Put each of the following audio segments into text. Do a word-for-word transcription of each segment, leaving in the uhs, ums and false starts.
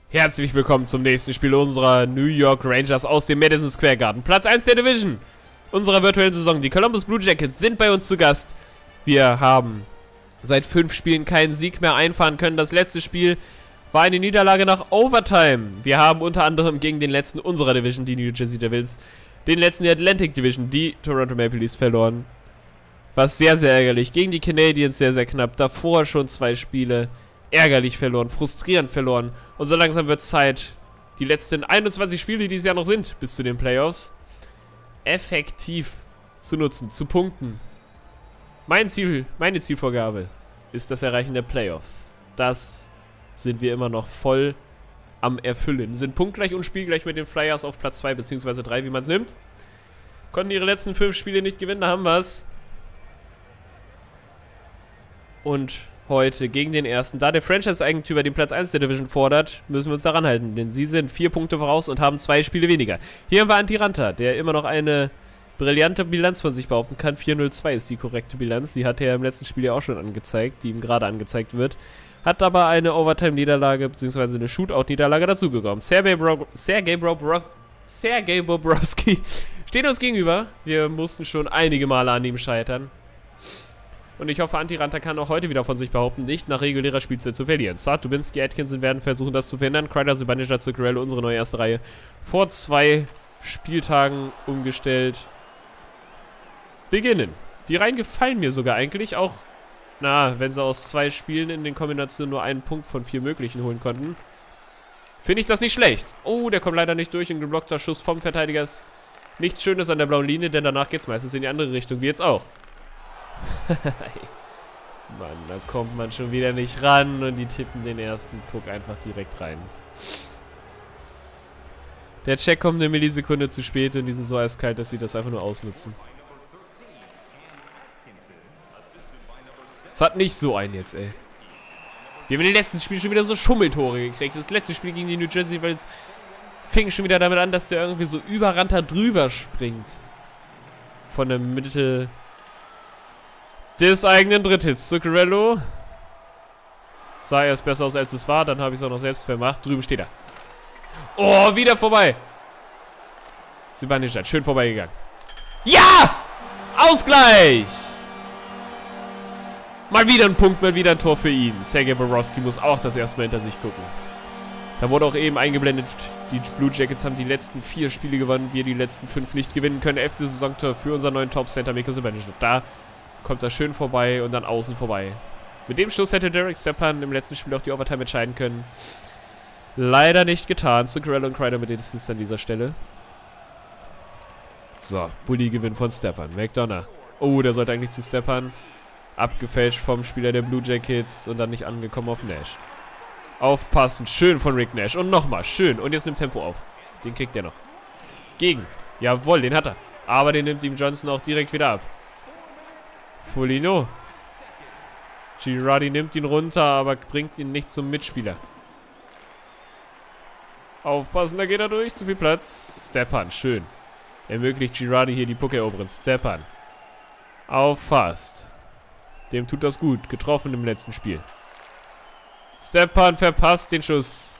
Herzlich willkommen zum nächsten Spiel unserer New York Rangers aus dem Madison Square Garden. Platz eins der Division unserer virtuellen Saison. Die Columbus Blue Jackets sind bei uns zu Gast. Wir haben seit fünf Spielen keinen Sieg mehr einfahren können. Das letzte Spiel war eine Niederlage nach Overtime. Wir haben unter anderem gegen den letzten unserer Division, die New Jersey Devils, den letzten der Atlantic Division, die Toronto Maple Leafs, verloren. Was sehr, sehr ärgerlich. Gegen die Canadiens sehr, sehr knapp. Davor schon zwei Spiele ärgerlich verloren, frustrierend verloren. Und so langsam wird es Zeit, die letzten einundzwanzig Spiele, die dieses Jahr noch sind, bis zu den Playoffs, effektiv zu nutzen, zu punkten. Mein Ziel, meine Zielvorgabe ist das Erreichen der Playoffs. Das sind wir immer noch voll am Erfüllen. Sind punktgleich und spielgleich mit den Flyers auf Platz zwei bzw. drei, wie man es nimmt. Konnten ihre letzten fünf Spiele nicht gewinnen, da haben wir es. Und heute gegen den ersten. Da der Franchise-Eigentümer den Platz eins der Division fordert, müssen wir uns daran halten, denn sie sind vier Punkte voraus und haben zwei Spiele weniger. Hier haben wir Antiranta, der immer noch eine brillante Bilanz von sich behaupten kann. vier null zwei ist die korrekte Bilanz. Die hat er im letzten Spiel ja auch schon angezeigt, die ihm gerade angezeigt wird. Hat aber eine Overtime-Niederlage bzw. eine Shootout-Niederlage dazugekommen. Sergei Bro Sergei Bro Sergei Bobrovsky steht uns gegenüber. Wir mussten schon einige Male an ihm scheitern. Und ich hoffe, Antiranta kann auch heute wieder von sich behaupten, nicht nach regulärer Spielzeit zu verlieren. Saad, Dubinsky, Atkinson werden versuchen, das zu verhindern. Kreider, Zibanejad, Zuccarello, unsere neue erste Reihe, vor zwei Spieltagen umgestellt. Beginnen. Die Reihen gefallen mir sogar eigentlich, auch, na, wenn sie aus zwei Spielen in den Kombinationen nur einen Punkt von vier möglichen holen konnten. Finde ich das nicht schlecht. Oh, der kommt leider nicht durch. Ein geblockter Schuss vom Verteidiger ist nichts Schönes an der blauen Linie, denn danach geht es meistens in die andere Richtung, wie jetzt auch. Mann, da kommt man schon wieder nicht ran und die tippen den ersten Puck einfach direkt rein. Der Check kommt eine Millisekunde zu spät und die sind so eiskalt, dass sie das einfach nur ausnutzen. Es hat nicht so einen jetzt, ey. Wir haben in den letzten Spielen schon wieder so Schummeltore gekriegt. Das letzte Spiel gegen die New Jersey Devils fing schon wieder damit an, dass der irgendwie so über Ranta drüber springt. Von der Mitte des eigenen Drittels. Zuccarello sah erst besser aus, als es war. Dann habe ich es auch noch selbst vermacht. Drüben steht er. Oh, wieder vorbei. Zibanejad, schön vorbeigegangen. Ja! Ausgleich! Mal wieder ein Punkt, mal wieder ein Tor für ihn. Sergei Bobrovsky muss auch das erste Mal hinter sich gucken. Da wurde auch eben eingeblendet, die Blue Jackets haben die letzten vier Spiele gewonnen, wir die letzten fünf nicht gewinnen können. Elfte Saisontor für unseren neuen Top-Center, Mikko Zibanejad. Da kommt er schön vorbei und dann außen vorbei. Mit dem Schuss hätte Derek Stepan im letzten Spiel auch die Overtime entscheiden können. Leider nicht getan. Zuccarello und Kreider mit den Assists an dieser Stelle. So, Bulli-Gewinn von Stepan. McDonough. Oh, der sollte eigentlich zu Stepan. Abgefälscht vom Spieler der Blue Jackets und dann nicht angekommen auf Nash. Aufpassen. Schön von Rick Nash. Und nochmal. Schön. Und jetzt nimmt Tempo auf. Den kriegt er noch. Gegen. Jawohl, den hat er. Aber den nimmt ihm Johnson auch direkt wieder ab. Foligno. Girardi nimmt ihn runter, aber bringt ihn nicht zum Mitspieler. Aufpassen, da geht er durch. Zu viel Platz. Stepan, schön. Ermöglicht Girardi hier die Puckeroberen. Stepan. Auffasst. Dem tut das gut. Getroffen im letzten Spiel. Stepan verpasst den Schuss.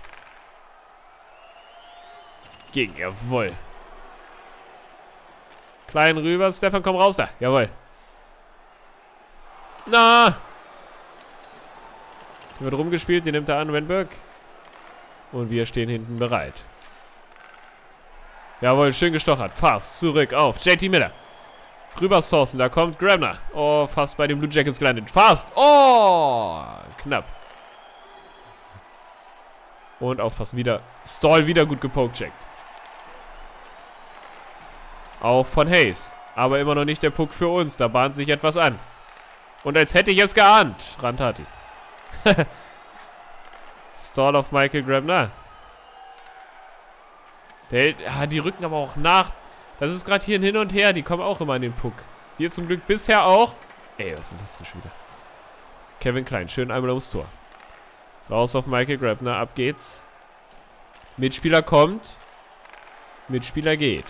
Gegen, jawohl. Klein rüber. Stepan, komm raus da. Jawohl. Na! Hier wird rumgespielt, den nimmt er an, Wenberg. Und wir stehen hinten bereit. Jawohl, schön gestochert. Fast zurück auf J T Miller. Rüber sourcen, da kommt Grabner. Oh, fast bei den Blue Jackets gelandet. Fast! Oh! Knapp. Und aufpassen, wieder. Stall wieder gut gepokecheckt. Auch von Hayes. Aber immer noch nicht der Puck für uns. Da bahnt sich etwas an. Und als hätte ich es geahnt. Rantati. Stall auf Michael Grabner. Der hält, ja, die rücken aber auch nach. Das ist gerade hier ein Hin und Her. Die kommen auch immer an den Puck. Hier zum Glück bisher auch. Ey, was ist das denn schon wieder? Kevin Klein, schön einmal ums Tor. Raus auf Michael Grabner. Ab geht's. Mitspieler kommt. Mitspieler geht.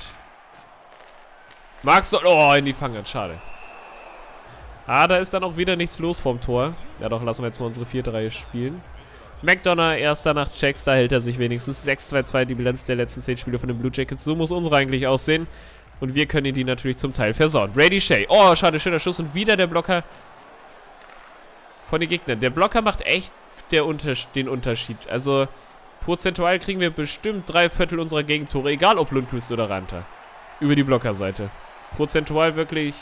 Max Stall. Oh, in die Fangen. Schade. Ah, da ist dann auch wieder nichts los vorm Tor. Ja doch, lassen wir jetzt mal unsere vierte Reihe spielen. McDonough, erster nach Checks, da hält er sich wenigstens. sechs zwei zwei die Bilanz der letzten zehn Spiele von den Blue Jackets. So muss unsere eigentlich aussehen. Und wir können die natürlich zum Teil versauen. Brady Shea. Oh, schade, schöner Schuss. Und wieder der Blocker von den Gegnern. Der Blocker macht echt der Unters- den Unterschied. Also, prozentual kriegen wir bestimmt drei Viertel unserer Gegentore. Egal, ob Lundqvist oder Ranta. Über die Blockerseite. Prozentual wirklich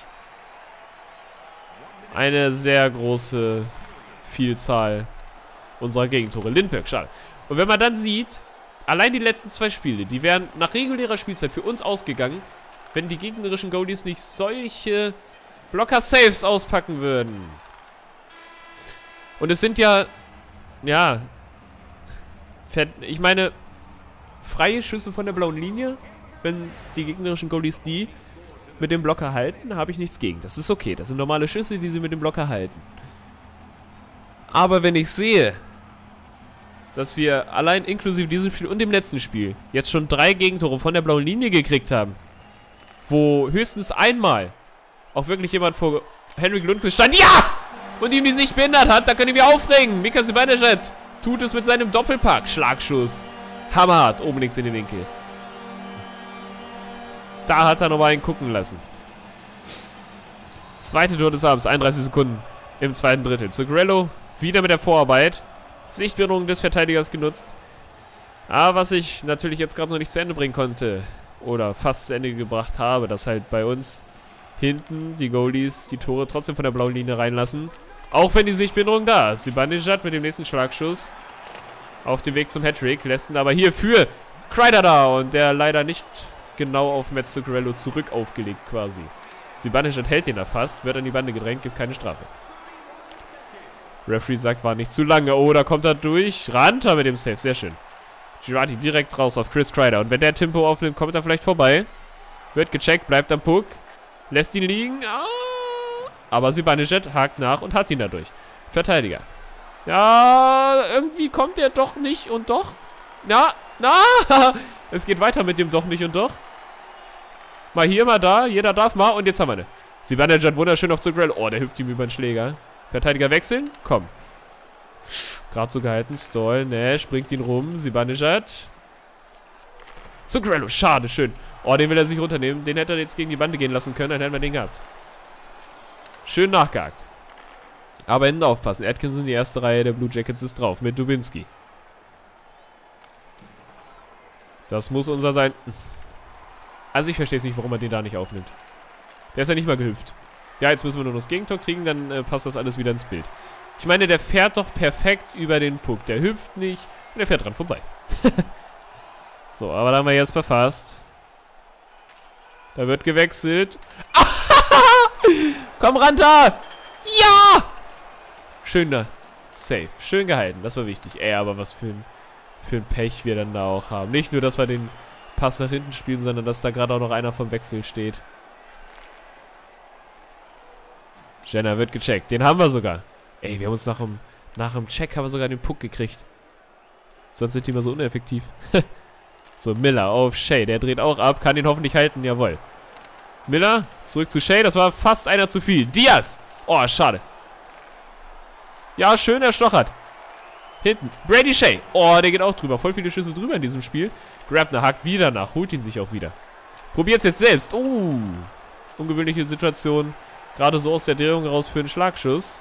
eine sehr große Vielzahl unserer Gegentore. Lindbergh, schade. Und wenn man dann sieht, allein die letzten zwei Spiele, die wären nach regulärer Spielzeit für uns ausgegangen, wenn die gegnerischen Goalies nicht solche Blocker-Saves auspacken würden. Und es sind ja, ja, ich meine, freie Schüsse von der blauen Linie, wenn die gegnerischen Goalies die mit dem Blocker halten, habe ich nichts gegen. Das ist okay, das sind normale Schüsse, die sie mit dem Blocker halten. Aber wenn ich sehe, dass wir allein inklusive diesem Spiel und dem letzten Spiel jetzt schon drei Gegentore von der blauen Linie gekriegt haben, wo höchstens einmal auch wirklich jemand vor Henrik Lundqvist stand, ja! Und ihm die Sicht behindert hat, da können wir aufregen. Mika Zibanejad tut es mit seinem Doppelpack. Schlagschuss. Hammerhart, oben links in den Winkel. Da hat er nochmal einen gucken lassen. Zweite Tor des Abends, einunddreißig Sekunden im zweiten Drittel. Zuccarello wieder mit der Vorarbeit. Sichtbehinderung des Verteidigers genutzt. Aber was ich natürlich jetzt gerade noch nicht zu Ende bringen konnte, oder fast zu Ende gebracht habe, dass halt bei uns hinten die Goalies die Tore trotzdem von der blauen Linie reinlassen. Auch wenn die Sichtbehinderung da ist. Zibanejad mit dem nächsten Schlagschuss auf dem Weg zum Hattrick. Lässt ihn aber hier für Kreider da. Und der leider nicht genau auf Matt Zuccarello zurück aufgelegt quasi. Zibanejad hält den da fast, wird an die Bande gedrängt, gibt keine Strafe. Referee sagt, war nicht zu lange. Oh, da kommt er durch. Ranta mit dem Save, sehr schön. Girardi direkt raus auf Chris Kreider. Und wenn der Tempo aufnimmt, kommt er vielleicht vorbei. Wird gecheckt, bleibt am Puck. Lässt ihn liegen. Ah. Aber Zibanejad hakt nach und hat ihn dadurch. Verteidiger. Ja, irgendwie kommt er doch nicht und doch. Na, na. Es geht weiter mit dem doch nicht und doch. Mal hier, mal da. Jeder darf mal. Und jetzt haben wir eine. Zibanejad wunderschön auf Zuccarello. Oh, der hüpft ihm über den Schläger. Verteidiger wechseln. Komm. Gerade so gehalten. Stoll. Ne, springt ihn rum. Zibanejad. Zuccarello. Schade, schön. Oh, den will er sich runternehmen. Den hätte er jetzt gegen die Bande gehen lassen können. Dann hätten wir den gehabt. Schön nachgehakt. Aber hinten aufpassen. Atkinson, die erste Reihe der Blue Jackets, ist drauf. Mit Dubinsky. Das muss unser sein. Also ich verstehe es nicht, warum man den da nicht aufnimmt. Der ist ja nicht mal gehüpft. Ja, jetzt müssen wir nur noch das Gegentor kriegen. Dann äh, passt das alles wieder ins Bild. Ich meine, der fährt doch perfekt über den Puck. Der hüpft nicht. Und der fährt dran vorbei. So, aber da haben wir jetzt verfasst. Da wird gewechselt. Komm, Ranta! Ja! Schöner Safe. Schön gehalten. Das war wichtig. Ey, aber was für ein, für ein Pech wir dann da auch haben. Nicht nur, dass wir den Pass nach hinten spielen, sondern dass da gerade auch noch einer vom Wechsel steht. Jenner wird gecheckt. Den haben wir sogar. Ey, wir haben uns nach dem, nach dem Check haben wir sogar den Puck gekriegt. Sonst sind die immer so ineffektiv. So, Miller auf Shea. Der dreht auch ab. Kann ihn hoffentlich halten. Jawohl. Miller, zurück zu Shea. Das war fast einer zu viel. Diaz. Oh, schade. Ja, schön erstochert. Hinten. Brady Shea. Oh, der geht auch drüber. Voll viele Schüsse drüber in diesem Spiel. Grabner hakt wieder nach. Holt ihn sich auch wieder. Probiert's jetzt selbst. Oh. Ungewöhnliche Situation. Gerade so aus der Drehung raus für einen Schlagschuss.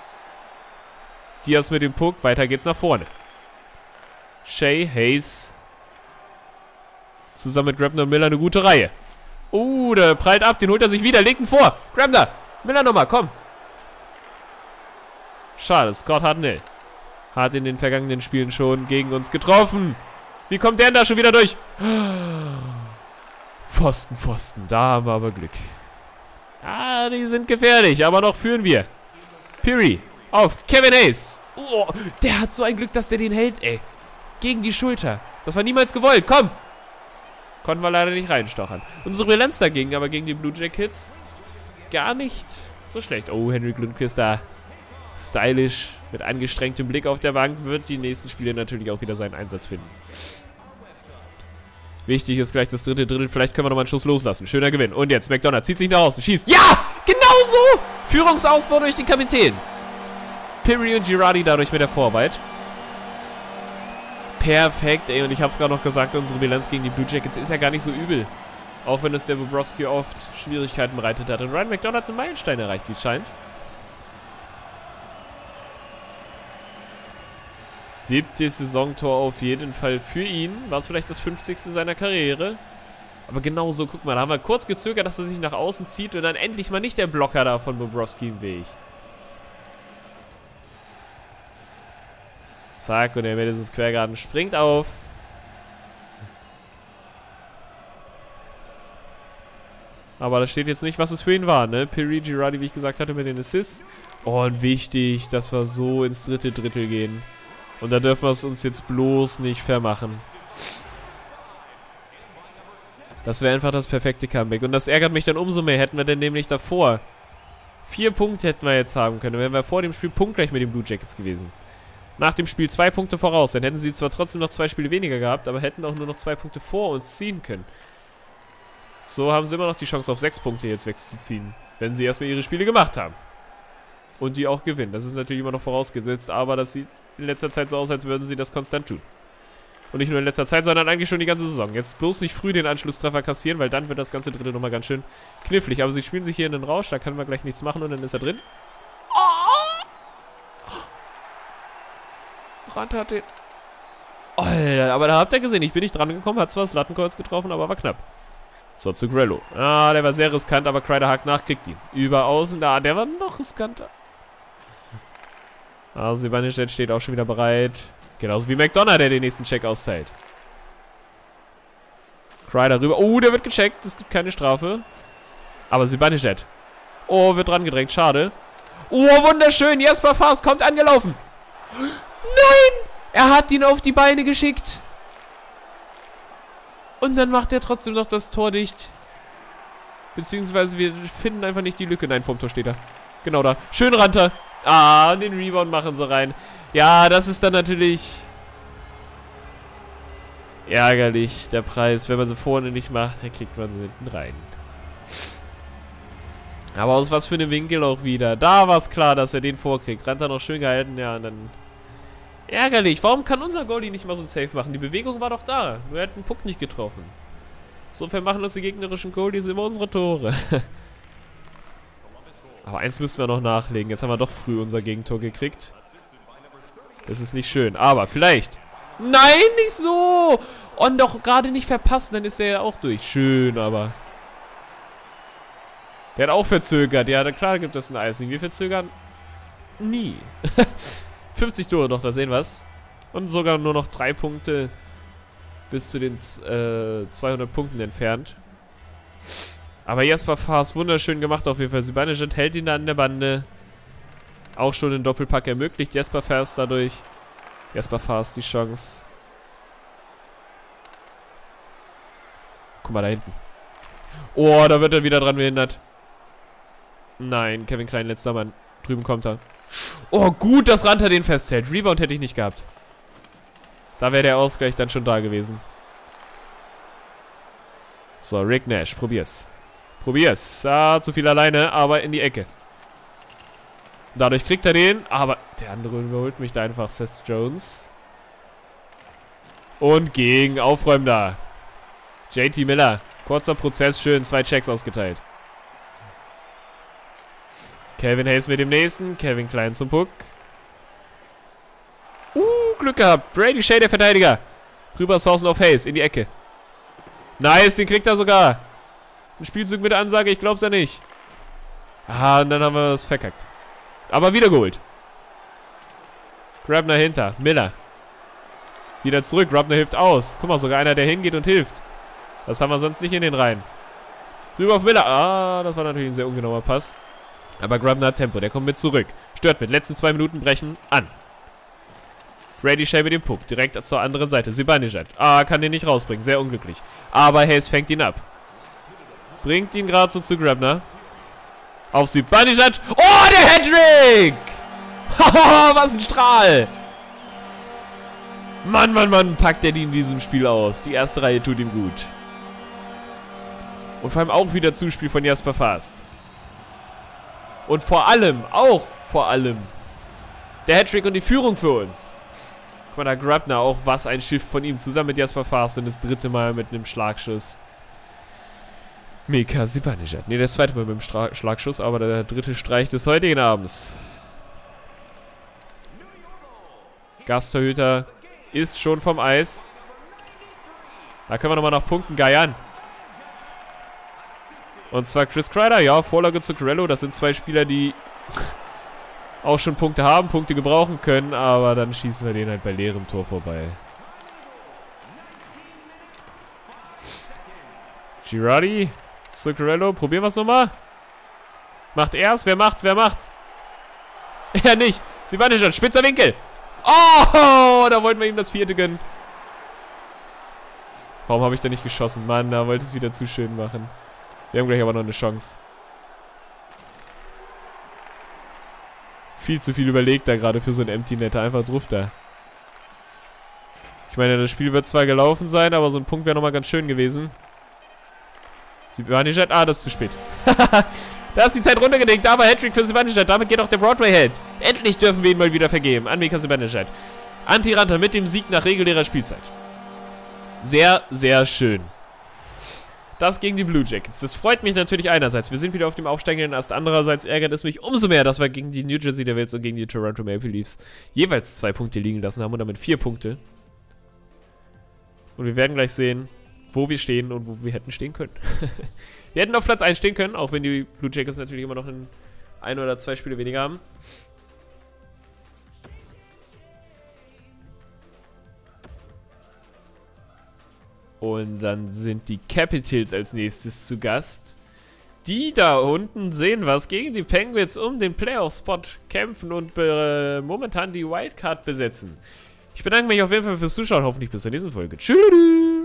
Diaz mit dem Puck. Weiter geht's nach vorne. Shea, Hayes. Zusammen mit Grabner und Miller eine gute Reihe. Uh, der prallt ab. Den holt er sich wieder. Legt ihn vor. Grabner. Miller nochmal. Komm. Schade. Scott Hartnell hat in den vergangenen Spielen schon gegen uns getroffen. Wie kommt der denn da schon wieder durch? Pfosten, Pfosten. Da haben wir aber Glück. Ah, die sind gefährlich. Aber noch führen wir. Pirri auf Kevin Hayes. Oh, der hat so ein Glück, dass der den hält, ey. Gegen die Schulter. Das war niemals gewollt. Komm. Konnten wir leider nicht reinstochern. Unsere Bilanz dagegen, aber gegen die Blue Jackets gar nicht so schlecht. Oh, Henrik Lundqvist da stylisch mit angestrengtem Blick auf der Bank, wird die nächsten Spiele natürlich auch wieder seinen Einsatz finden. Wichtig ist gleich das dritte Drittel. Vielleicht können wir nochmal einen Schuss loslassen. Schöner Gewinn. Und jetzt McDonough zieht sich nach außen, schießt. Ja, genau so. Führungsausbau durch den Kapitän. Pirri und Girardi dadurch mit der Vorarbeit. Perfekt, ey. Und ich habe es gerade noch gesagt, unsere Bilanz gegen die Blue Jackets ist ja gar nicht so übel. Auch wenn es der Bobrovsky oft Schwierigkeiten bereitet hat. Und Ryan McDonald hat einen Meilenstein erreicht, wie es scheint. Siebtes Saisontor auf jeden Fall für ihn. War es vielleicht das fünfzigste seiner Karriere. Aber genauso, guck mal, da haben wir kurz gezögert, dass er sich nach außen zieht und dann endlich mal nicht der Blocker da von Bobrovsky im Weg. Zack, und der Madison Square Garden springt auf. Aber da steht jetzt nicht, was es für ihn war, ne? Piri Girardi, wie ich gesagt hatte, mit den Assists. Oh, und wichtig, dass wir so ins dritte Drittel gehen. Und da dürfen wir es uns jetzt bloß nicht vermachen. Das wäre einfach das perfekte Comeback. Und das ärgert mich dann umso mehr. Hätten wir denn nämlich davor vier Punkte hätten wir jetzt haben können. Dann wären wir vor dem Spiel punktgleich mit den Blue Jackets gewesen. Nach dem Spiel zwei Punkte voraus. Dann hätten sie zwar trotzdem noch zwei Spiele weniger gehabt, aber hätten auch nur noch zwei Punkte vor uns ziehen können. So haben sie immer noch die Chance auf sechs Punkte jetzt wegzuziehen. Wenn sie erstmal ihre Spiele gemacht haben. Und die auch gewinnen. Das ist natürlich immer noch vorausgesetzt, aber das sieht in letzter Zeit so aus, als würden sie das konstant tun. Und nicht nur in letzter Zeit, sondern eigentlich schon die ganze Saison. Jetzt bloß nicht früh den Anschlusstreffer kassieren, weil dann wird das ganze Drittel nochmal ganz schön knifflig. Aber sie spielen sich hier in den Rausch, da können wir gleich nichts machen und dann ist er drin. Rand hat den... Alter, aber da habt ihr gesehen, ich bin nicht dran gekommen, hat zwar das Lattenkreuz getroffen, aber war knapp. So, zu Grello. Ah, der war sehr riskant, aber Kreider hakt nach, kriegt ihn. Über außen, da, der war noch riskanter. Also, Zibanejad steht auch schon wieder bereit. Genauso wie McDonald, der den nächsten Check austeilt. Kreider rüber. Oh, der wird gecheckt. Es gibt keine Strafe. Aber Zibanejad. Oh, wird dran gedrängt. Schade. Oh, wunderschön. Jesper Fast kommt angelaufen. Nein! Er hat ihn auf die Beine geschickt. Und dann macht er trotzdem noch das Tor dicht. Beziehungsweise wir finden einfach nicht die Lücke. Nein, vorm Tor steht er. Genau da. Schön Ranter. Ah, den Rebound machen sie rein. Ja, das ist dann natürlich ärgerlich, der Preis. Wenn man sie vorne nicht macht, dann kriegt man sie hinten rein. Aber aus was für einem Winkel auch wieder. Da war es klar, dass er den vorkriegt. Ranter noch schön gehalten. Ja, und dann... Ärgerlich. Warum kann unser Goalie nicht mal so ein Safe machen? Die Bewegung war doch da. Nur er hat den Puck nicht getroffen. Insofern machen uns die gegnerischen Goalies immer unsere Tore. Aber eins müssten wir noch nachlegen. Jetzt haben wir doch früh unser Gegentor gekriegt. Das ist nicht schön. Aber vielleicht... Nein, nicht so! Und doch gerade nicht verpassen, dann ist er ja auch durch. Schön, aber... Der hat auch verzögert. Ja, klar gibt es ein Icing. Wir verzögern nie. fünfzig Tore noch, da sehen wir es. Und sogar nur noch drei Punkte bis zu den äh, zweihundert Punkten entfernt. Aber Jesper Fast, wunderschön gemacht auf jeden Fall. Zibanejad hält ihn da an der Bande. Auch schon den Doppelpack ermöglicht. Jesper Fast dadurch. Jesper Fast die Chance. Guck mal da hinten. Oh, da wird er wieder dran behindert. Nein, Kevin Klein, letzter Mann. Drüben kommt er. Oh, gut, dass Ranter den festhält. Rebound hätte ich nicht gehabt. Da wäre der Ausgleich dann schon da gewesen. So, Rick Nash, probier's. Probier's. Ah, zu viel alleine, aber in die Ecke. Dadurch kriegt er den, aber der andere überholt mich da einfach. Seth Jones. Und gegen Aufräumen da. J T Miller. Kurzer Prozess, schön. Zwei Checks ausgeteilt. Kevin Hayes mit dem nächsten. Kevin Klein zum Puck. Uh, Glück gehabt. Brady Shea, der Verteidiger. Rüber Sausen auf Hayes in die Ecke. Nice, den kriegt er sogar. Ein Spielzug mit der Ansage, ich glaub's ja nicht. Ah, und dann haben wir es verkackt. Aber wieder geholt. Grabner hinter. Miller. Wieder zurück. Grabner hilft aus. Guck mal, sogar einer, der hingeht und hilft. Das haben wir sonst nicht in den Reihen. Rüber auf Miller. Ah, das war natürlich ein sehr ungenauer Pass. Aber Grabner hat Tempo. Der kommt mit zurück. Stört mit. Letzten zwei Minuten brechen an. Brady Shea mit dem Puck. Direkt zur anderen Seite. Zibanejad. Ah, kann den nicht rausbringen. Sehr unglücklich. Aber Hayes fängt ihn ab. Bringt ihn gerade so zu Grabner. Auf Zibanejad. Oh, der Hattrick! Haha, was ein Strahl! Mann, Mann, Mann, packt er die in diesem Spiel aus. Die erste Reihe tut ihm gut. Und vor allem auch wieder Zuspiel von Jesper Fast. Und vor allem, auch vor allem, der Hattrick und die Führung für uns. Guck mal, da Grabner auch, was ein Schiff von ihm, zusammen mit Jasper Fast und das dritte Mal mit einem Schlagschuss. Mika Zibanejad. Ne, das zweite Mal mit dem Stra Schlagschuss, aber der dritte Streich des heutigen Abends. Gasttorhüter ist schon vom Eis. Da können wir nochmal nach Punkten geiern. Und zwar Chris Kreider, ja, Vorlage zu Corello. Das sind zwei Spieler, die auch schon Punkte haben, Punkte gebrauchen können, aber dann schießen wir den halt bei leerem Tor vorbei. Girardi zu Corello, probieren wir es nochmal. Macht er es? Wer macht's? Wer macht's? Er nicht. Zibanejad, spitzer Winkel. Oh, da wollten wir ihm das vierte gönnen. Warum habe ich da nicht geschossen? Mann, da wollte es wieder zu schön machen. Wir haben gleich aber noch eine Chance. Viel zu viel überlegt da gerade für so ein Empty-Netter. Einfach drauf da. Ich meine, das Spiel wird zwar gelaufen sein, aber so ein Punkt wäre nochmal ganz schön gewesen. Zibanejad, ah, das ist zu spät. Da ist die Zeit runtergelegt, aber Hattrick für Zibanejad. Damit geht auch der Broadway-Held. Endlich dürfen wir ihn mal wieder vergeben. An Mika Zibanejad. Antiranta mit dem Sieg nach regulärer Spielzeit. Sehr, sehr schön. Das gegen die Blue Jackets. Das freut mich natürlich einerseits. Wir sind wieder auf dem aufsteigenden Ast. Andererseits ärgert es mich umso mehr, dass wir gegen die New Jersey Devils und gegen die Toronto Maple Leafs jeweils zwei Punkte liegen lassen haben und damit vier Punkte. Und wir werden gleich sehen, wo wir stehen und wo wir hätten stehen können. Wir hätten auf Platz eins stehen können, auch wenn die Blue Jackets natürlich immer noch ein, ein oder zwei Spiele weniger haben. Und dann sind die Capitals als nächstes zu Gast. Die da unten sehen was gegen die Penguins um den Playoff-Spot kämpfen und äh, momentan die Wildcard besetzen. Ich bedanke mich auf jeden Fall fürs Zuschauen. Hoffentlich bis zur nächsten Folge. Tschüss!